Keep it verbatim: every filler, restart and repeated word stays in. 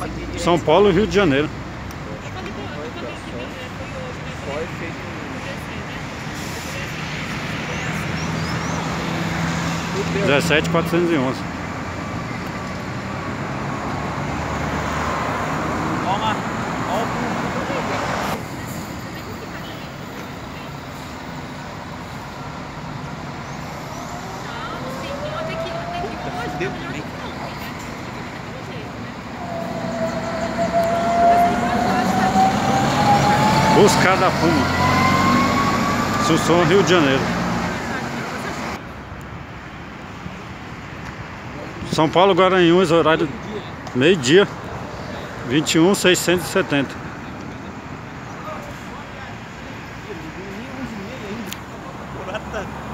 São Paulo e Rio de Janeiro. dezessete mil quatrocentos e onze. Toma. Buscar da Puma. Susson, Rio de Janeiro. São Paulo, Guaranhuns, horário meio-dia. vinte e um, seiscentos e setenta. Ainda.